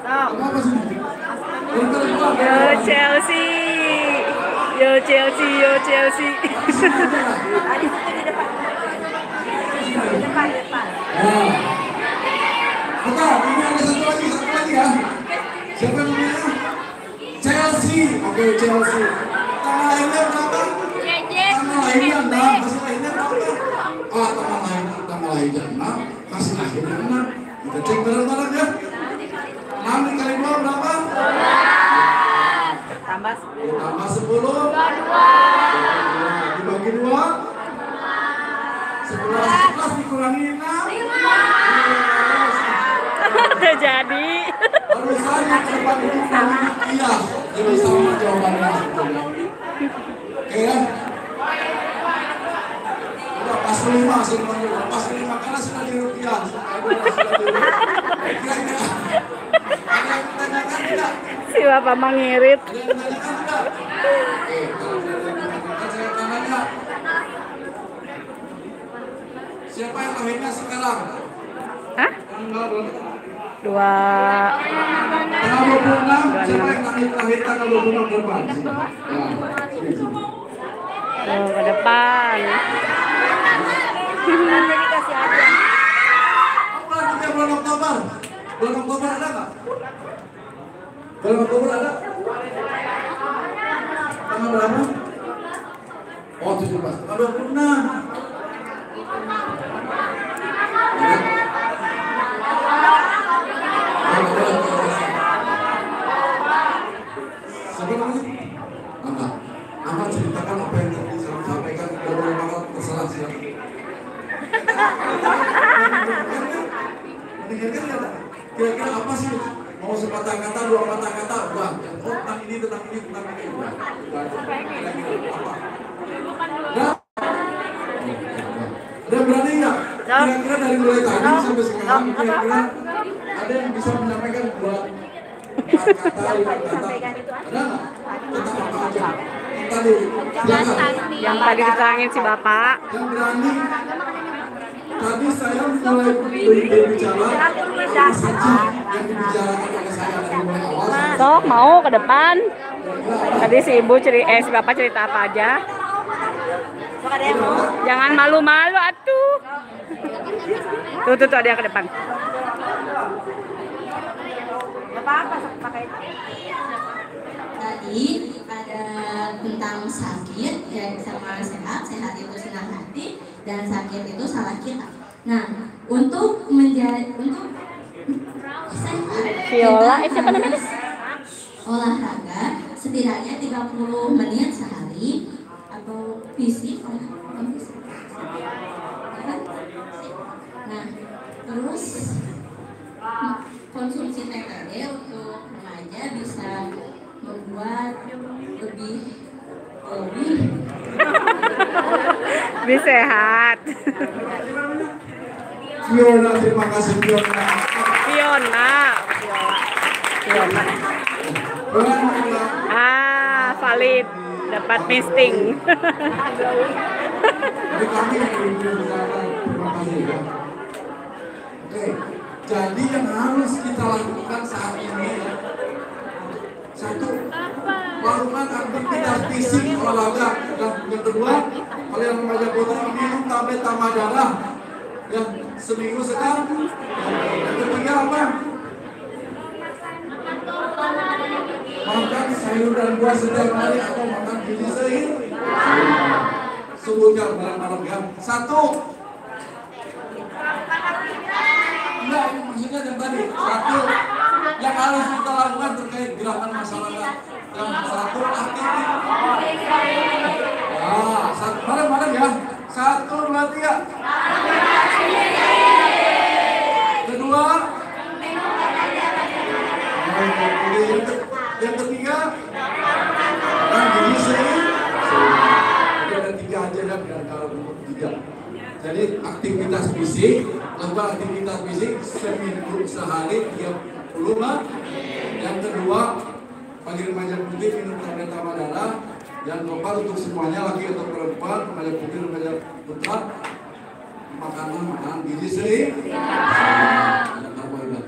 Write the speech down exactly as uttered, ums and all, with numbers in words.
Apa sih? Yo Chelsea, yo Chelsea, yo Chelsea. Depan, depan. Oke, ini ada satu lagi, satu lagi ya. Siapa namanya? Chelsea. Oke, Chelsea. Tanggal lahirnya berapa? Tanggal lahirnya enam, kasih lahirnya berapa? Ah, tanggal lahirnya, tanggal lahirnya enam, kasih lahirnya enam. Kita cek bareng-bareng ya. enam dikali dua berapa? Tambah sepuluh. Tambah sepuluh. Dibagi dua. sebelas, sebelas dikurangi enam. Jadi. Barusan yang depan itu iya, jadi sama jawabannya. Oke ya? Udah pas lima semuanya, pas lima karena sudah di rupiah. Kira-kira ada yang menanyakan tidak? Si Bapak mengirit. Ada yang menanyakan tidak? Oke, kalau ada yang menanyakan saya akan nanya. Siapa yang lahirnya sekarang? Hah? Tanggal berapa? Dua. Tanggal dua puluh enam. Siapa yang lahir lahir tanggal dua puluh enam depan? Tuh, ke depan. Nanti dikasih aja. Apa nanti bulan Oktober? Bulan Oktober ada nggak? Bulan Oktober ada? Tanggal berapa? Oh, tujuh belas. Tanggal dua puluh enam. Siapa namanya? Angga. Angga ceritakan apa yang tadi saya sampaikan. Kalau boleh banget terserah siapa. Mendengarkan ya? Kira-kira apa sih? Mau sepatah kata, dua patah kata, udah. Oh, tentang ini, tentang ini, tentang ini, udah. Kira-kira apa? Udah? Ada berani nggak? Kira-kira dari mulai tadi sampai sekarang, kira-kira ada yang bisa menyampaikan buat kata, lima kata? Ada nggak? Tentang apa aja? Tadi, silakan. Yang tadi diterangin si Bapak. Yang berani. Tadi saya mulai berbicara apa saja yang dibicarakan oleh saya dari mulai awal. Sok mau ke depan. Tadi si Ibu cerita, eh si Bapak cerita apa aja? Jangan malu-malu atuh. Tuh tuh tuh ada yang ke depan. Apa-apa pakai. Tadi ada tentang sakit ya sama sehat, sehat itu senang hati dan sakit itu salah kita. Nah, untuk menjadi untuk sehat, Viola, eh siapa namanya? olahraga setidaknya tiga puluh menit sehari atau fisik, fisik. Nah, terus konsumsi T T D untuk remaja bisa membuat lebih lebih Lebih sehat. Fiona, terima kasih Fiona. Fiona. Fiona. Fiona. Ah, valid. Dapat misting. Jadi kami yang berbicara, terima kasih ya. Oke, jadi yang harus kita lakukan saat ini satu, melakukan aktivitas fisik olahraga, dan yang kedua, kalian remaja putri minum tablet tambah darah yang seminggu sekali. Yang ketiga apa? Makan sayur dan buah setiap hari atau makan gizi seimbang. Sebutkan barang-barang ya. Satu. Enggak, ini maksudnya yang tadi. Satu. Yang harus kita lakukan terkait gerakan masyarakat. Yang satu aktivitas. Nah, satu bareng-bareng ya. Satu, dua, tiga. Kedua. Yang ketiga. Yang gizi seimbang. Ada tiga aja dan kalau untuk tiga. Jadi aktivitas fisik, lakukan aktivitas fisik seminggu sehari tiga puluh menit. Yang kedua, bagi remaja putih minum tablet tambah darah. Yang keempat untuk semuanya laki atau perempuan, remaja putih, remaja putra, makanan makanan gizi seimbang. Ada karbohidrat.